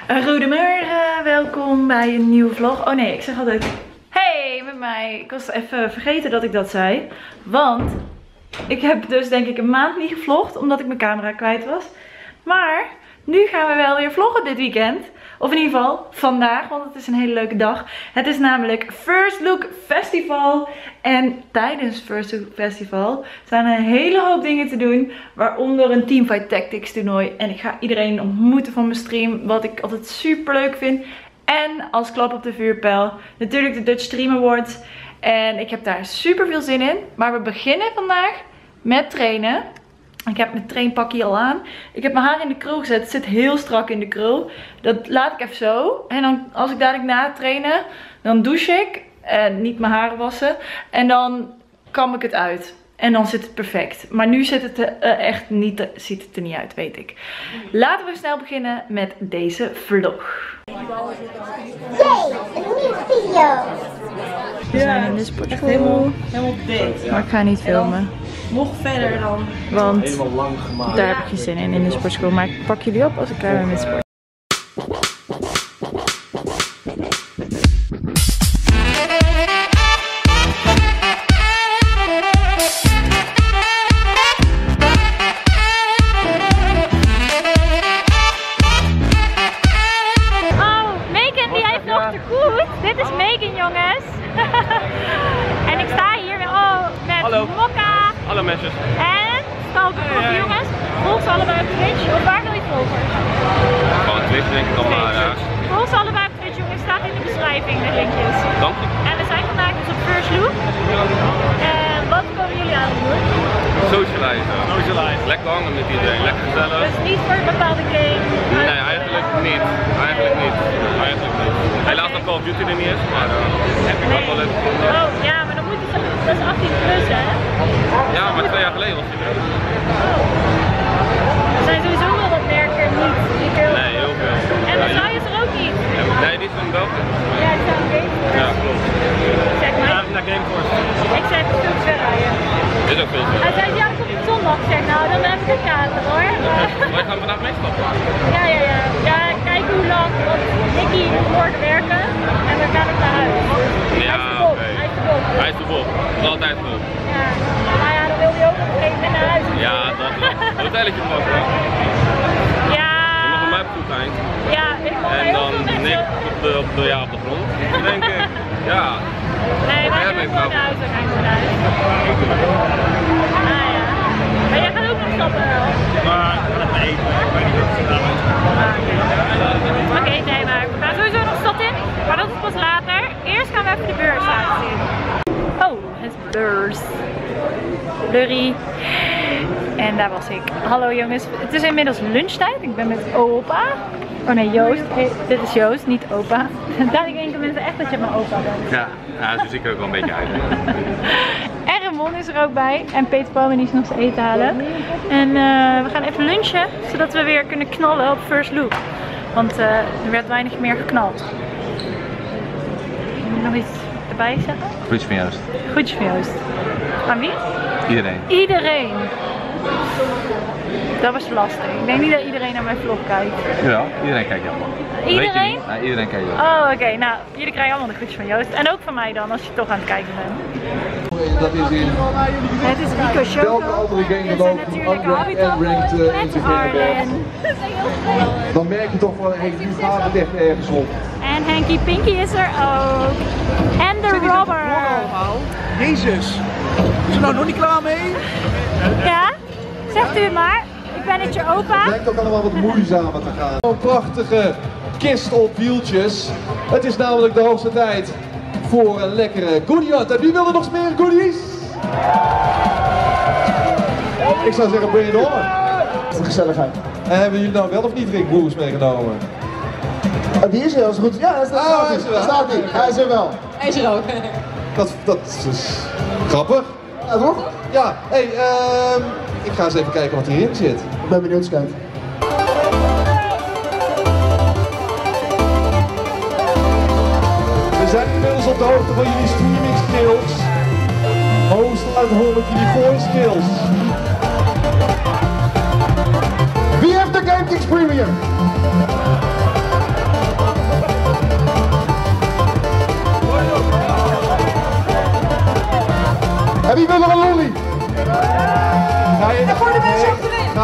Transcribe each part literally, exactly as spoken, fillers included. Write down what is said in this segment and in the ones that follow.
Goedemorgen, welkom bij een nieuwe vlog. Oh nee, ik zeg altijd hey met mij. Ik was even vergeten dat ik dat zei. Want ik heb dus denk ik een maand niet gevlogd omdat ik mijn camera kwijt was. Maar nu gaan we wel weer vloggen dit weekend. Of in ieder geval vandaag, want het is een hele leuke dag. Het is namelijk First Look Festival. En tijdens First Look Festival zijn er een hele hoop dingen te doen. Waaronder een Teamfight Tactics toernooi. En ik ga iedereen ontmoeten van mijn stream. Wat ik altijd super leuk vind. En als klap op de vuurpijl natuurlijk de Dutch Stream Awards. En ik heb daar super veel zin in. Maar we beginnen vandaag met trainen. Ik heb mijn trainpakje al aan. Ik heb mijn haar in de krul gezet. Het zit heel strak in de krul. Dat laat ik even zo. En dan als ik dadelijk na het trainen, dan douche ik. En niet mijn haren wassen. En dan kam ik het uit. En dan zit het perfect. Maar nu zit het er echt niet, ziet het er niet uit, weet ik. Laten we snel beginnen met deze vlog. Yay, een nieuwe video. We zijn in de sportschool. Helemaal, helemaal dik. Maar ik ga niet filmen. Nog verder dan. Want Helemaal lang gemaakt. daar heb ik geen zin in, in de sportschool. Maar ik pak jullie op als ik klaar ben met sport. Oh, Megan die heeft nog te goed. Dit is Megan, jongens. En ik sta hier weer oh, met Hallo. Mokka. Hallo mensen. En Stalker Prof, jongens. Volg ze allebei op Twitch. Of waar wil je volgen? Gewoon Twitch denk ik dan maar. Ja. Volg ze allebei op Twitch, jongens. Staat in de beschrijving, de linkjes. Dank je. En we zijn vandaag dus op First Look. En wat komen jullie aan doen? Socializen. Socializen. Lekker hangen met iedereen. Lekker gezellig. Dus niet voor een bepaalde game? Nee, eigenlijk niet. Eigenlijk niet. Eigenlijk niet. Helaas dat Call of Duty er niet is, maar uh, heb ik ook wel leuk gevonden. Oh, ja, maar dan moet het, dat is achttien plus, hè? Ja, maar twee jaar geleden was die er. Er zijn sowieso wel wat merken niet. Die keer Nee, heel veel. En dan zou je er ook niet. Nee, die is van België. Ja, ik zou een Gameforce. Ja, klopt. Zeg maar. Ja, naar Gameforce. Ik zeg veel te ver rijden. Dit is ook veel te Hij zei, ja, ik op zondag. Ik zeg, nou, dan heb ik een kater hoor. Wij gaan vandaag meestappen. Ja, ja, ja. Ja, kijk hoe lang. Want Nicky moet morgen werken. En we gaan ook naar huis. Ja, Hij is de bol. Hij is de bol. Hij is de bol. Dat is altijd goed. Ja. Maar ja, dan wil hij ook nog een keer naar huis. Ja, dat wel. Uiteindelijk is het ook wel. Ja. Je mag op mij op goed zijn. Ja, ik mag En heel dan veel mensen. Nick op de, op de, ja, op de grond, denk ik. Ja. Nee, wij Ja, gaan ben ik gewoon wel. naar huis. Wij gaan gewoon naar huis. Ah ja. Maar jij gaat ook nog stappen wel? Maar ik ga even eten. Ik weet niet of het gedaan is. Oké, okay, nee, maar we gaan sowieso nog stad in. Maar dat is pas later. Eerst gaan we even de beurs laten zien. Oh, het is beurs. Blurry. En daar was ik. Hallo jongens, het is inmiddels lunchtijd. Ik ben met opa. Oh nee, Joost. Hey, dit is Joost, niet opa. Daar denken mensen echt dat je mijn opa bent. Ja, ja, zo zie ik er ook wel een beetje uit. En Ramon is er ook bij. En Peter Palmen die is nog zijn eten halen. En uh, we gaan even lunchen. Zodat we weer kunnen knallen op First Look. Want uh, er werd weinig meer geknald. Moet je nog iets erbij zeggen? Groetjes van Joost. Groetjes van Joost. Aan wie? Iedereen. Iedereen. Dat was lastig. Ik denk niet dat iedereen naar mijn vlog kijkt. Ja, iedereen kijkt jou. Iedereen? Ja, iedereen kijkt jou. Oh, oké. Okay. Nou, jullie krijgen allemaal de groetjes van Joost. En ook van mij dan, als je toch aan het kijken bent. Dat is in Het is Rico Show. welke andere game dan ook een unranked en ranked uh, in te vinden bent. Dan merk je toch wel, hey, nu gaat het echt ergens op. En Henky Pinky is er ook. En de Robber. Jezus. Is er nou nog niet klaar mee? Ja? Zegt u het maar. Ik ben het je opa. Het lijkt ook allemaal wat moeizamer te gaan. Een prachtige kist op wieltjes. Het is namelijk de hoogste tijd voor een lekkere goodie hunt. En wie wil er nog meer goodies? Ik zou zeggen, breng je door. Voor gezelligheid. En hebben jullie nou wel of niet Rick Broers meegenomen? Oh, die is er, als het goed is. Ja, hij staat, Oh, hij is er wel. staat hij. Hij is er wel. Hij is er ook. Dat, dat is grappig. Ja, toch? Ja, hey, uh, ik ga eens even kijken wat hierin zit. Ik ben benieuwd, Scout. We zijn inmiddels op de hoogte van jullie streaming skills. Hoogst uit honderd jullie voice skills. Wie heeft de GameKings Premium?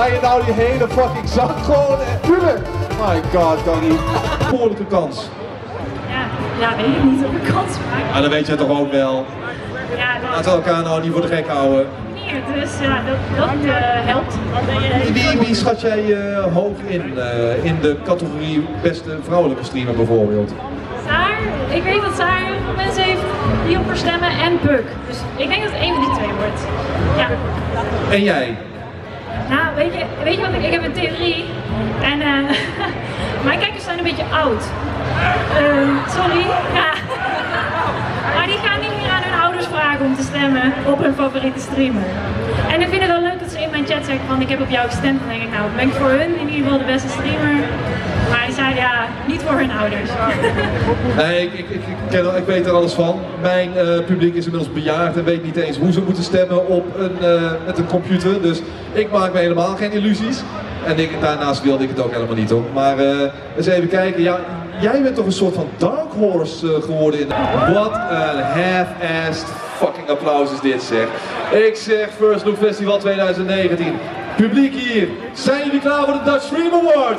Ga je nou die hele fucking zak gewoon... Tuurlijk! My god, Danny. Behoorlijke kans. Ja, ja, weet ik niet of ik kans maak. Ah, dat weet jij toch ook wel. Ja, Laten we elkaar nou niet voor de gek houden. dat dus ja, dat, dat uh, helpt. Wie, wie schat jij uh, hoog in, uh, in de categorie beste vrouwelijke streamer bijvoorbeeld? Saar, ik weet dat Saar heel veel mensen heeft die op haar stemmen en Buck. Dus ik denk dat het één van die twee wordt. Ja. En jij? Nou, weet je, weet je wat, ik, ik heb een theorie. En uh, mijn kijkers zijn een beetje oud. Uh, sorry, ja. Maar die gaan niet meer aan hun ouders vragen om te stemmen op hun favoriete streamer. En ik vind het wel leuk dat ze in mijn chat zeggen van ik heb op jou gestemd. Dan denk ik nou, ben ik voor hun in ieder geval de beste streamer. Maar die zeiden ja, niet voor hun ouders. Nee, ik, ik, ik, ken, ik weet er alles van. Mijn uh, publiek is inmiddels bejaard en weet niet eens hoe ze moeten stemmen op een, uh, met een computer. Dus ik maak me helemaal geen illusies. En ik, daarnaast wilde ik het ook helemaal niet hoor. Maar uh, eens even kijken. Ja, jij bent toch een soort van dark horse uh, geworden in... Wat een half-assed fucking applaus is dit zeg. Ik zeg First Look Festival twintig negentien. Publiek hier, zijn jullie klaar voor de Dutch Stream Awards?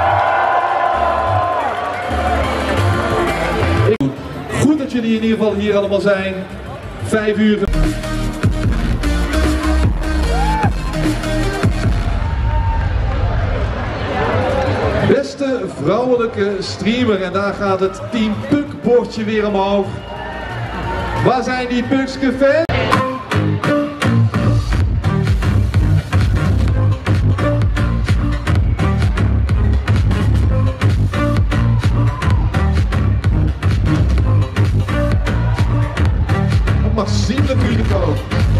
Goed dat jullie in ieder geval hier allemaal zijn. Vijf uur. Beste vrouwelijke streamer. En daar gaat het Team Puck bordje weer omhoog. Waar zijn die Puckske fans? Mag zien natuurlijk ook.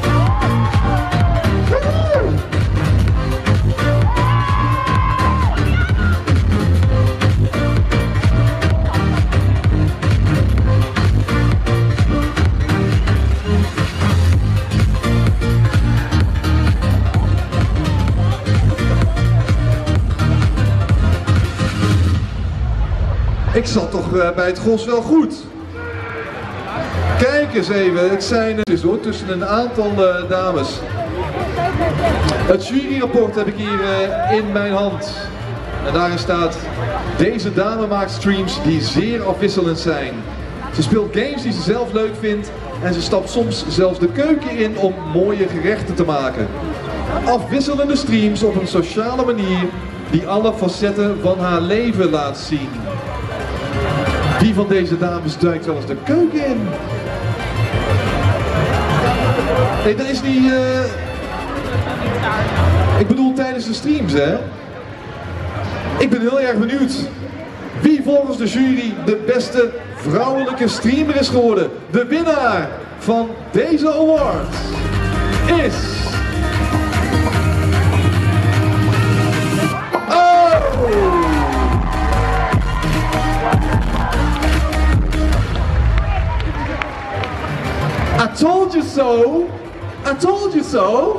Ik zat toch uh, bij het gros wel goed. Kijk eens even, het zijn het is hoor, tussen een aantal uh, dames. Het juryrapport heb ik hier uh, in mijn hand. En daarin staat, deze dame maakt streams die zeer afwisselend zijn. Ze speelt games die ze zelf leuk vindt en ze stapt soms zelfs de keuken in om mooie gerechten te maken. Afwisselende streams op een sociale manier die alle facetten van haar leven laat zien. Wie van deze dames duikt wel eens de keuken in? Nee, dat is niet... Uh... Ik bedoel tijdens de streams, hè? Ik ben heel erg benieuwd. Wie volgens de jury de beste vrouwelijke streamer is geworden? De winnaar van deze award is... Oh! I told you so! I told you so!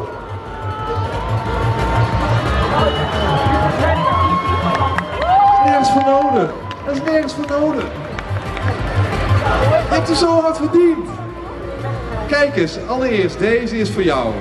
Nergens voor nodig. Dat is nergens voor nodig. Je hebt er zo hard verdiend. Kijk eens, allereerst, deze is voor jou.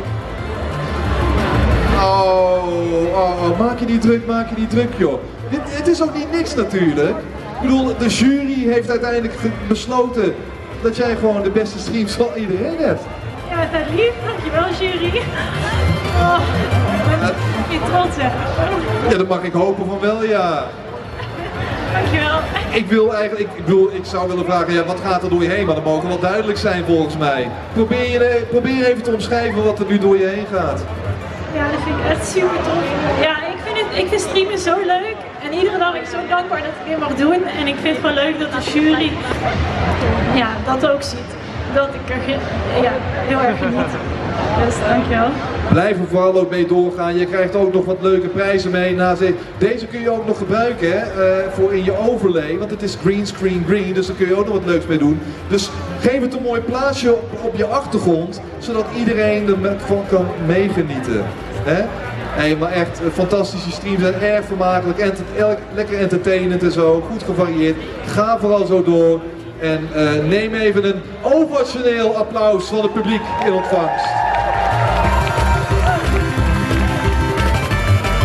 Oh, oh, oh, maak je niet druk, maak je niet druk joh. Dit, het is ook niet niks natuurlijk. Ik bedoel, de jury heeft uiteindelijk besloten dat jij gewoon de beste streams van iedereen hebt. Ja, dat is lief. Dankjewel jury. Oh, ik ben trots hè. Ja, dat mag ik hopen van wel, ja. Dankjewel. Ik wil eigenlijk, ik, ik, bedoel, ik zou willen vragen, ja, wat gaat er door je heen? Maar dat mogen wel duidelijk zijn volgens mij. Probeer, je, probeer even te omschrijven wat er nu door je heen gaat. Ja, dat vind ik echt super tof. Ja, ik vind, het, ik vind streamen zo leuk. En iedere dag ben ik zo dankbaar dat ik dit mag doen. En ik vind het gewoon leuk dat de jury ja, dat ook ziet. Dat ik er ja, heel erg geniet. Dus dankjewel. Blijf er vooral ook mee doorgaan. Je krijgt ook nog wat leuke prijzen mee. Deze kun je ook nog gebruiken hè, uh, voor in je overlay. Want het is green screen green, dus daar kun je ook nog wat leuks mee doen. Dus geef het een mooi plaatsje op, op je achtergrond, zodat iedereen ervan kan meegenieten. Hè? Hey, maar echt fantastische streams zijn erg vermakelijk, enter, lekker entertainend en zo, goed gevarieerd. Ga vooral zo door en uh, neem even een ovationeel applaus van het publiek in ontvangst.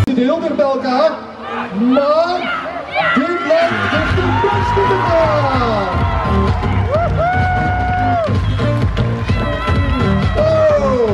dicht bij elkaar. Maar dit lijkt echt de beste te gaan. Oh.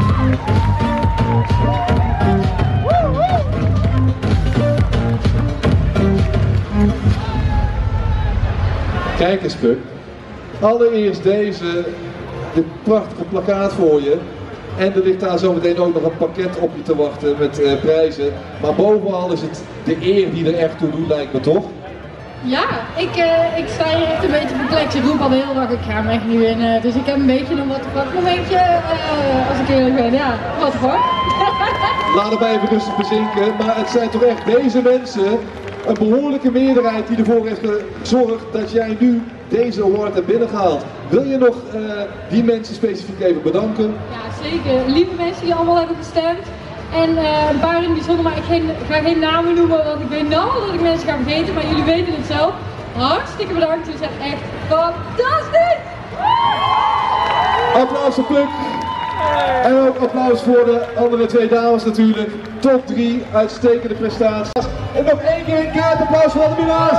Kijk eens, Puk. Allereerst deze, dit prachtige plakkaat voor je. En er ligt daar zometeen ook nog een pakket op je te wachten met uh, prijzen. Maar bovenal is het de eer die er echt toe doet, lijkt me toch? Ja, ik, uh, ik sta hier echt een beetje perplex. Ik roep al de hele dag, ik ga hem echt niet winnen. Dus ik heb een beetje een what the fuck momentje, uh, als ik eerlijk ben. Ja, what the fuck. Laat het even rustig bezinken, maar het zijn toch echt deze mensen, een behoorlijke meerderheid die ervoor heeft gezorgd dat jij nu deze award hebt binnengehaald. Wil je nog uh, die mensen specifiek even bedanken? Ja, zeker. Lieve mensen die allemaal hebben gestemd. En uh, een paar in het bijzonder, maar ik, geen, ik ga geen namen noemen, want ik weet nou al dat ik mensen ga vergeten, maar jullie weten het zelf. Hartstikke bedankt, jullie zijn echt fantastisch! Applaus voor Puk. En ook applaus voor de andere twee dames natuurlijk. Top drie, uitstekende prestaties. En nog één keer een keer applaus voor alle winnaars.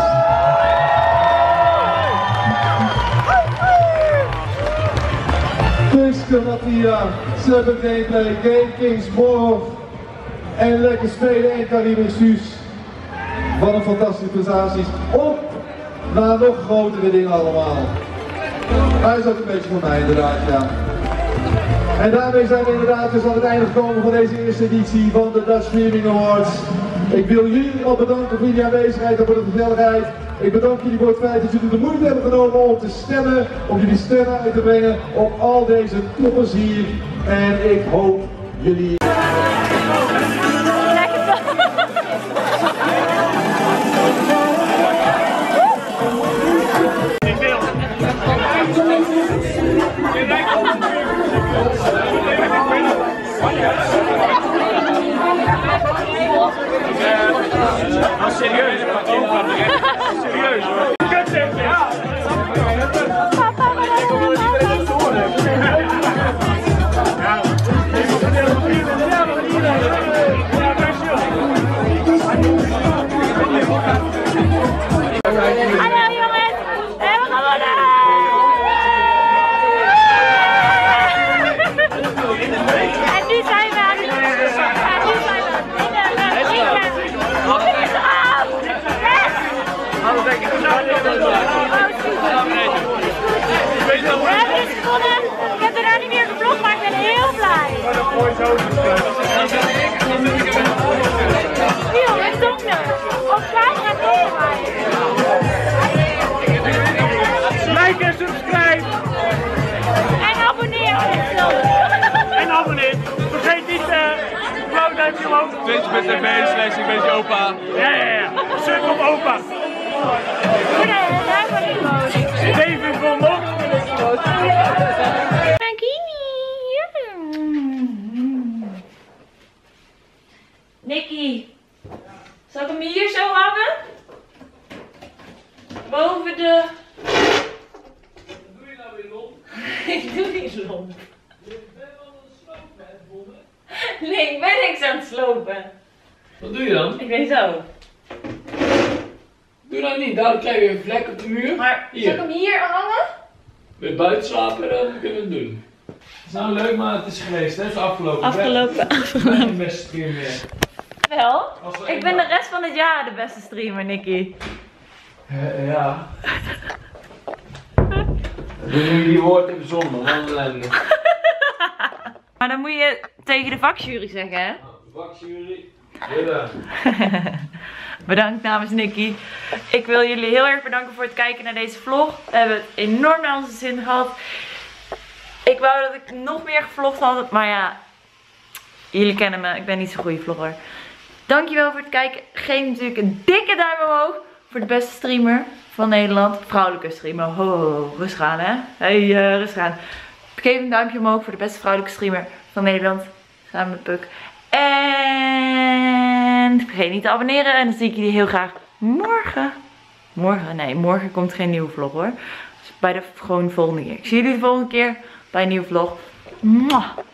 Tuske, Mattia, Seven Gameplay, Game Kings, Morhof en lekker spelen en Karim en Suus. Wat een fantastische prestaties. Op naar nog grotere dingen allemaal. Hij is ook een beetje van mij inderdaad, ja. En daarmee zijn we inderdaad dus aan het einde gekomen van deze eerste editie van de Dutch Streaming Awards. Ik wil jullie al bedanken voor jullie aanwezigheid en voor de gezelligheid. Ik bedank jullie voor het feit dat jullie de moeite hebben genomen om te stemmen, om jullie stemmen uit te brengen op al deze toppers hier. En ik hoop jullie... Serieus, serieus hoor. Kut zeg je. Ja. Hallo jongens, we hebben gewonnen! En nu zijn we aan het en nu zijn we aan het winnen. We hebben dus gewonnen. Ik heb daarna niet meer gevlogd, maar ik ben heel blij. Heel, het donker. Op camera donker. Like en subscribe. En abonneer. En abonneer. Vergeet niet uh, blauw duimpje omhoog. Twitch met tv slash ik ben je opa. Ja, ja, ja. Suk op opa. David van Lok. Nicky, zal ik hem hier zo hangen? Boven de... Wat doe je nou weer lomp? Ik doe niet lomp. Je bent wel een slopen, hè, Bonne? Nee, ik ben niks aan het slopen. Wat doe je dan? Ik weet zo. Doe nou niet, daar krijg je een vlek op de muur. Maar hier. zal ik hem hier hangen? Wil je buiten slapen, dan kunnen we het doen. Het is nou leuk, maar het is geweest, hè? Het is afgelopen. Afgelopen. Ik ben geen beste stream meer. Wel? Als we Ik ben de rest van het jaar de beste streamer, Nicky. Uh, ja. Nu die woord hebben zonder, wat een ellende. Maar dan moet je tegen de vakjury zeggen, hè? Vakjury. Ja. Bedankt namens Nicky. Ik wil jullie heel erg bedanken voor het kijken naar deze vlog. We hebben het enorm naar onze zin gehad. Ik wou dat ik nog meer gevlogd had, maar ja, jullie kennen me, ik ben niet zo'n goede vlogger. Dankjewel voor het kijken. Geef natuurlijk een dikke duim omhoog voor de beste streamer van Nederland. Vrouwelijke streamer. Ho, ho, ho. Rustig aan, hè? Hey, uh, rustig aan. Geef een duimpje omhoog voor de beste vrouwelijke streamer van Nederland. Samen met Puk. En vergeet niet te abonneren. En dan zie ik jullie heel graag morgen. Morgen? Nee, morgen komt geen nieuwe vlog hoor. Dus bij de gewoon volgende keer. Ik zie jullie de volgende keer bij een nieuwe vlog. Mwah.